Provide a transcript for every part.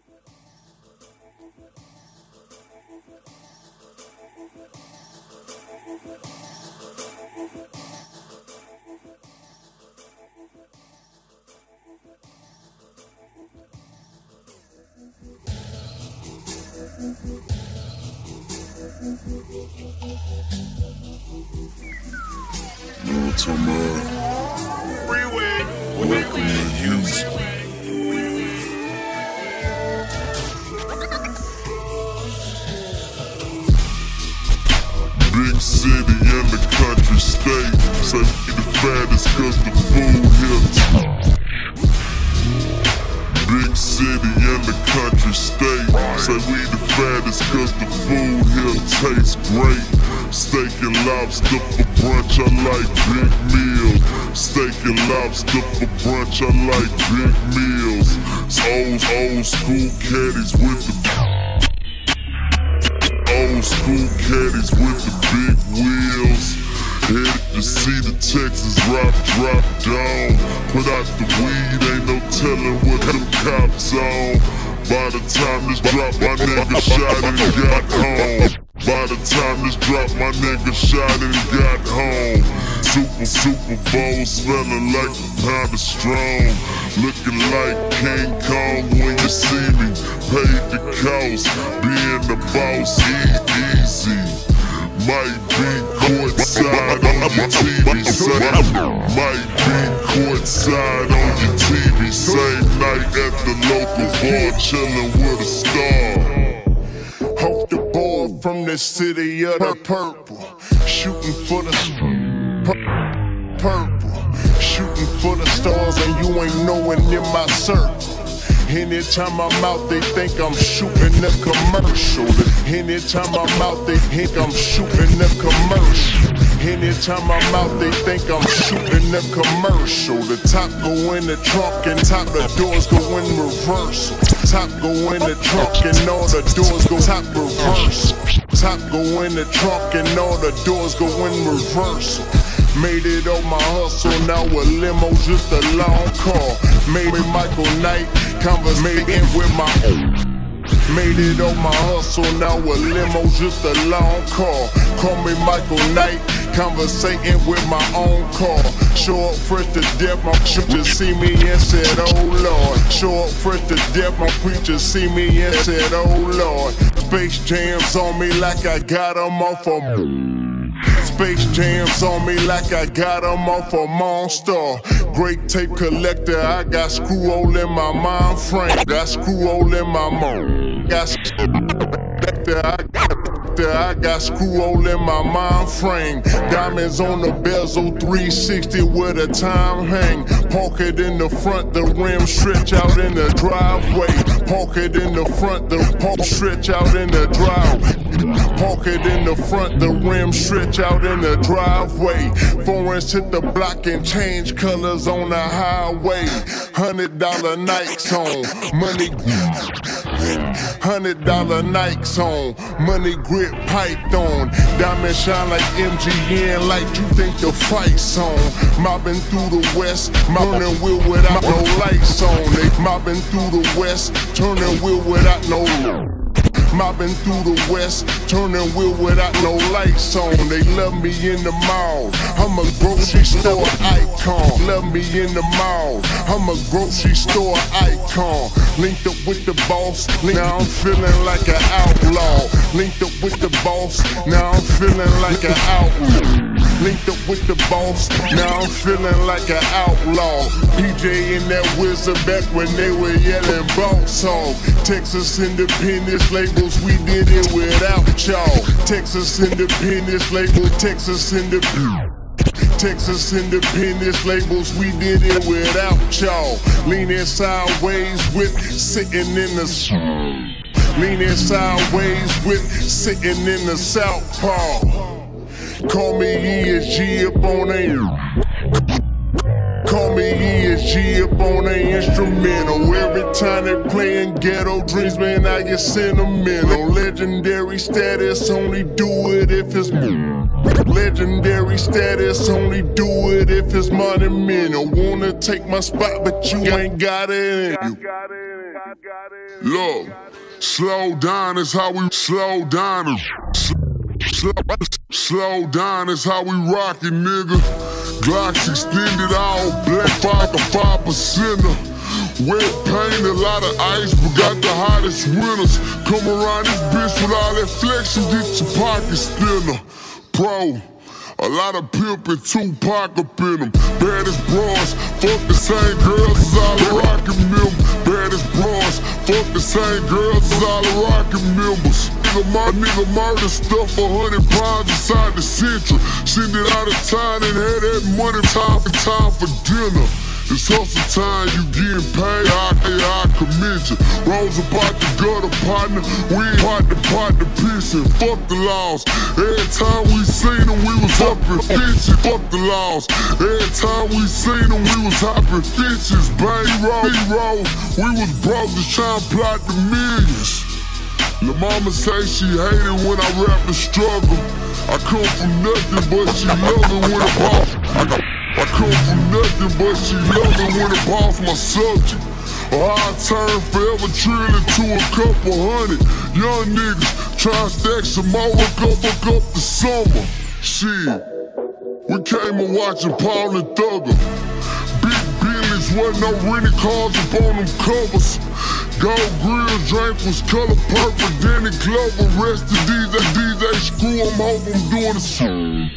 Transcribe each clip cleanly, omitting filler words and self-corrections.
Big city and the country state. Say we the fattest cause the food here. Big city and the country state. Say we the fattest cause the food here tastes great. Steak and lobster for brunch, I like big meals. Steak and lobster for brunch, I like big meals. Old school caddies with the old school caddies with the big wheels. Headed to see the Texas drop down. Put out the weed, ain't no telling what them cops on. By the time this drop, my nigga shot and got home. By the time this drop, my nigga shot and got home. Super Bowl smelling like a pound of strong. Looking like King Kong when you see me. Paid the cost, being the boss, easy. Might be courtside on your TV, might be courtside on your TV. Same night at the local bar, chillin' with a star. Hope the boy from the city of the purple, shooting for the purple, shooting for the stars, and you ain't nowhere near my circle. Anytime I'm out, they think I'm shooting a commercial. Anytime I'm out, they think I'm shooting a commercial. Anytime I'm out, they think I'm shooting a commercial. The top go in the trunk and top the doors go in reversal. Top go in the trunk and all the doors go top reversal. Top go in the trunk and all the doors go in reversal. Made it on my hustle, now a limo, just a long car. Made me Michael Knight, conversating with my own. Made it on my hustle, now a limo, just a long car. Call me Michael Knight, conversating with my own car. Show up fresh to death, my preacher see me and said, oh Lord. Show up fresh to death, my preacher see me and said, oh Lord. Space Jams on me like I got them off of Space Jams on me like I got them off a Monster. Great tape collector, I got screw hole in my mind frame. Got screw hole in my mind. I got screw hole in my mind frame. Diamonds on the bezel, 360 with a time hang. Park it in the front, the rim stretch out in the driveway. Park it in the front, the park stretch out in the driveway. Park it in the front, the rim stretch out in the driveway. Foreigns hit the block and change colors on the highway. $100 Nikes on, money. $100 Nikes on, money grip python. Diamond shine like MGN, like you think the fight's on. Mobbing through the west, turning wheel without no lights on. They mobbing through the west, turning wheel without no. Mobbing through the west, turning wheel without no lights on. They love me in the mall, I'm a grocery store icon. Love me in the mall, I'm a grocery store icon. Linked up with the boss, now I'm feeling like an outlaw. Linked up with the boss, now I'm feeling like an outlaw. Linked up with the boss, now I'm feeling like an outlaw. PJ and that wizard back when they were yelling boss hog. Texas Independence labels, we did it without y'all. Texas Independence labels, Texas Independence. Texas Independence labels, we did it without y'all. Leaning sideways with sitting in the. Leaning sideways with sitting in the southpaw. Call me ESG up on a. call me ESG up on the instrumental. Every time they playin' Ghetto Dreams, man, I get sentimental. Legendary status, only do it if it's legendary status, only do it if it's monumental. Wanna take my spot, but you ain't got it in you. Look, slow down is how we slow down. Slow down is how we rockin', nigga. Glocks extended all black 5%. Wet paint, a lot of ice, but got the hottest winters. Come around this bitch with all that flex and get your pockets thinner. Bro, a lot of pimp and Tupac up in them. Baddest bras, fuck the same girls as all the rockin' members. Baddest bras, fuck the same girls as all the rockin' members. Nigga murder stuff 100 pounds inside the central. Send it out of town and had that money time for dinner. It's hustle time, you getting paid, I commend you. Rose about the gutter, partner, we ain't partner pissing. Fuck the laws, every time we seen them, we was hopping fences. Fuck the laws, every time we seen them, we was hopping fences. Bang roll, we was broke just trying to plot the millions. Lil' mama say she hated when I rap the struggle. I come from nothing, but she love it when I boss. I come from nothing, but she love it when I boss my subject. Or I turn forever trillion to a couple hundred. Young niggas try to stack some more, fuck up the summer. Shit, we came and watching Paul and Thugger. Big Billies, wasn't no rented cars up on them covers. Gold grill drink was color purple, Danny Glover. Rest of DJ Screw, I'm hope I'm doing the same.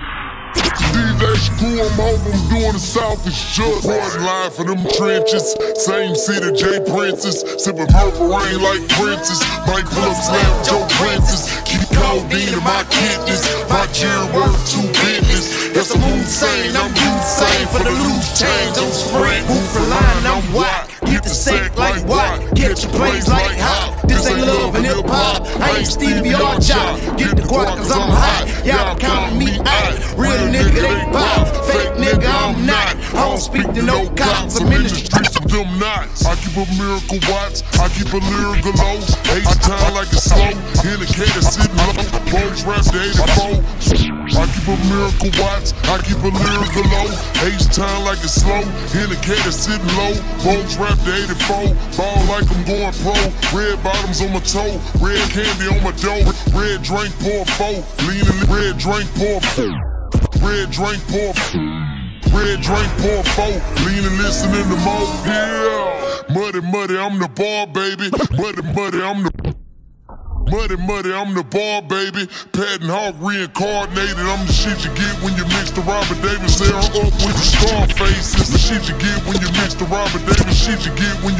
DJ Screw, I'm hope I'm doing the Southeast just. Hard line for them trenches, same city, J Princess. Sipping purple rain like Princess. Mike pull up slam Joe Princess. Keep codeine in my kidneys. My gear worth 2 business. That's a Hussein, I'm Hussein for the loose change. I'm sprint, move for line, I'm white. Get the sack like white, catch your plays like hot. This ain't love and hip hop. I ain't Stevie or Jock. Get the guac cause I'm hot. Y'all counting me out. Real nigga, they pop. Fake nigga, I'm not. I don't speak to no cops. I'm in the streets with them knots. I keep a miracle watch. I keep a lyrical low. H-time like it's slow. Indicator sitting low. Bones rap to 84. I keep a miracle watch. I keep a lyrical low. H-time like it's slow. Indicator sitting low. Bones rap to 84. Ball like I'm going pro. Red bottoms on my toe. Red candy on my dough. Red drink pour 4. Leaning red drink pour 4. Red drink pour 4. Red drink pour 4. Leaning listening to Mo. Yeah. Muddy, I'm the ball, baby. Muddy, I'm the Muddy, I'm the ball, baby. Patton Hawk reincarnated. I'm the shit you get when you mix the Robert Davis era up with the Scarfaces. The shit you get when you mix the Robert Davis. Shit you get when you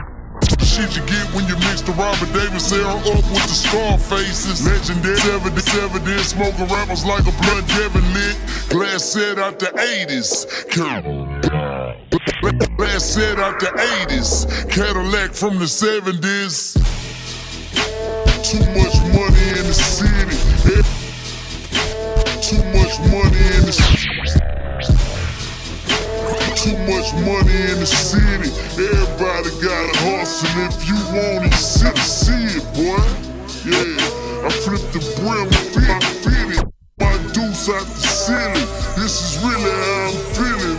mix the Robert Davis era up with the Scarfaces. Legendary evidence, smoking rappers like a blunt Devin lit. Glass set out the 80s. Glass set out the 80s. Cadillac from the 70s. Too much money in the city. Too much money in the city. Too much money in the city. Everybody gotta hustle. If you want it, see it, boy. Yeah, I flip the brim, fit it. My deuce out the ceiling. This is really how I'm feeling,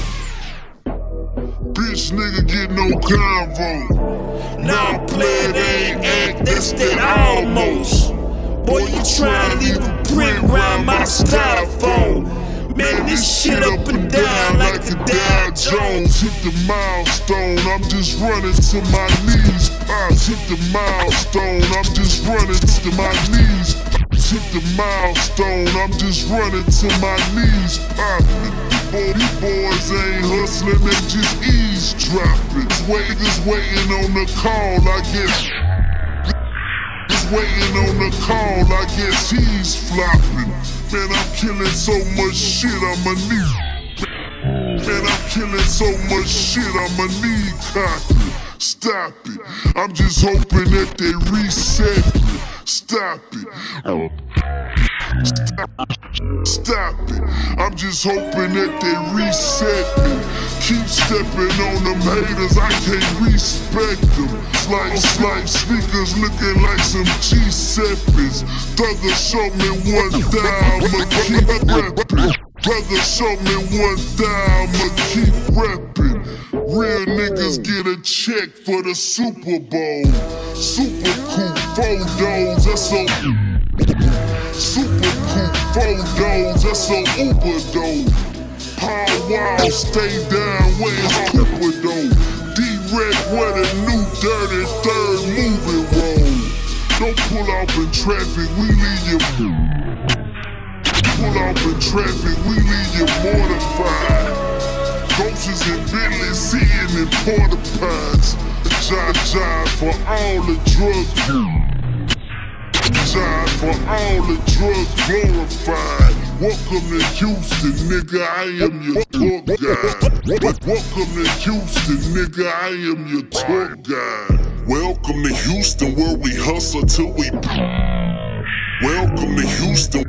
man. Bitch nigga get no convo. Now I'm playing, they ain't act, that's that almost. Boy, you tryna leave a print around my styrofoam. Man, this shit up and down like the Dow Jones. Hit the milestone, I'm just running to my knees. Pops, hit the milestone, I'm just running to my knees. Hit the milestone, I'm just running to my knees. Poppin'. These boys ain't hustling, they just eavesdropping. Just waiting on the call, I guess. Just waiting on the call, I guess he's flopping. Man, I'm killing so much shit, I'ma need. Man, I'm killing so much shit, I'ma need copy. Stop it. I'm just hoping that they reset me. Stop it. Stop it, I'm just hoping that they reset me. Keep stepping on them haters, I can't respect them. Slime sneakers looking like some G7s. Thugger show me one dime, I'ma keep reppin'. Brother show me one dime, I'ma keep reppin'. Real niggas get a check for the Super Bowl. Super cool photos, that's a super cool photos, that's a Uber though. Paul Wild, stay down, where's Cooper though? D-Rec, where the new Dirty Third movie roll. Don't pull off in traffic, we leave you. Pull off in traffic, we leave you mortified. Ghosts in Bentley, sitting in porta pots. Jive for all the drugs. Jive for all the drugs glorified. Welcome to Houston, nigga, I am your tour guide. Welcome to Houston, nigga, I am your tour guide. Welcome to Houston, where we hustle till we. Welcome to Houston.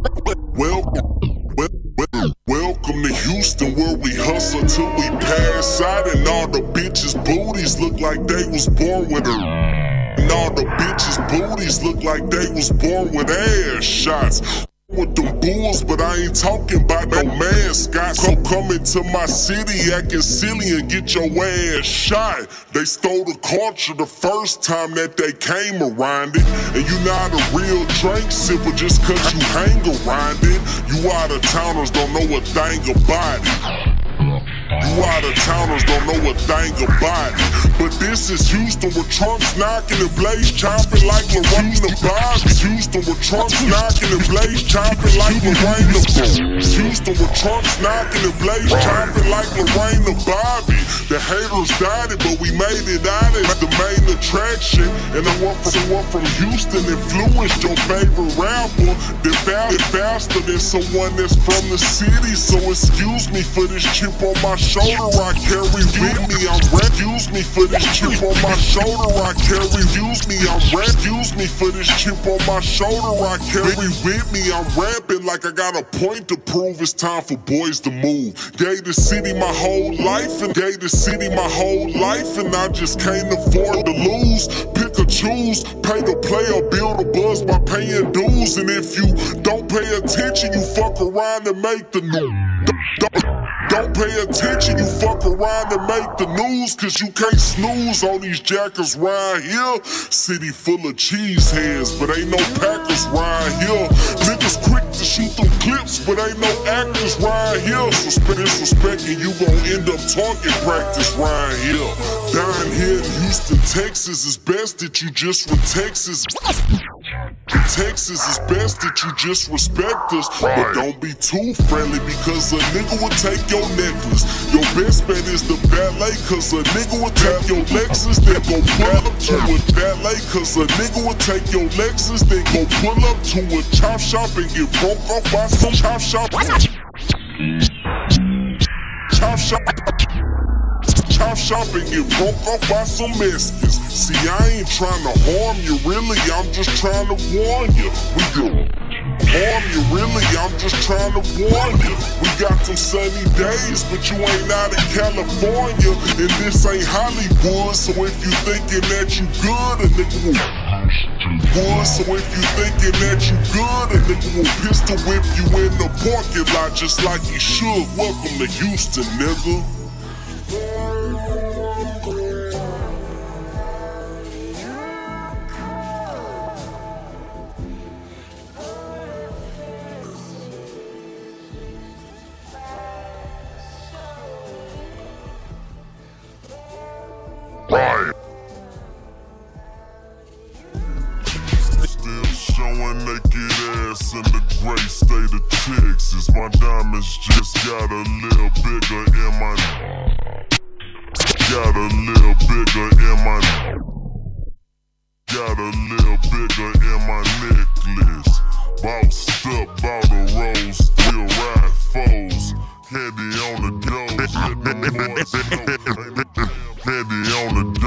Welcome to Houston, where we hustle till we pass out, and all the bitches' booties look like they was born with her. And all the bitches' booties look like they was born with ass shots. With them bulls, but I ain't talking about no mascots. So come into my city acting silly and get your ass shot. They stole the culture the first time that they came around it. And you not a real drink sipper just cause you hang around it. You out of towners don't know a thing about it. You out of towners don't know a thing about it. But this is Houston with trunks knocking and Blaze chopping like Lorena Bobby. Houston with trunks knocking and Blaze chopping like Lorena Bobby. Houston with trunks knocking and Blaze chopping like Lorena Bobby. The haters died it, but we made it out as the main attraction. And I want someone from Houston influenced your favorite rapper. They're faster than someone that's from the city. So excuse me for this chip on my shoulder I carry with me. I'm rap. Excuse me for this chip on my shoulder I carry. Excuse me, I'm rap. Excuse me for this chip on my shoulder I carry with me. I'm rapping like I got a point to prove. It's time for boys to move. Gave the city my whole life and gave the city my whole life, and I just can't afford to lose. Pick or choose, pay to play or build a buzz by paying dues. And if you don't pay attention, you fuck around and make the news. Don't pay attention, you fuck around and make the news, cause you can't snooze on these jackers right here. City full of cheeseheads, but ain't no Packers right here. Niggas quick to shoot them clips, but ain't no actors right here. Disrespecting, you gon' end up target practice right here. Down here in Houston, Texas, it's best that you just from Texas. Texas, it's best that you just respect us, but don't be too friendly because a nigga will take your necklace. Your best bet is the valet, cause a nigga will take your Lexus, then go pull up to a valet, cause a nigga will take your Lexus, then go pull up to a chop shop and get broke off by some chop shop. Chop shop and get broke off by some Mexicans. See, I ain't trying to harm you, really, I'm just trying to warn you. We do harm you, really, I'm just trying to warn you. We got them sunny days, but you ain't out in California, and this ain't Hollywood. So if you thinking that you good, a nigga will. So if you thinking that you good, a nigga will pistol whip you in the parking lot just like he should. Welcome to Houston, nigga. Right. Still showing naked ass in the great state of Texas. My diamonds just got a little bigger in my. Got a little bigger in my. Got a little bigger in my necklace. Bossed up, bought a rose, still ride foes. Candy on the dose, let the boys know. Candy on the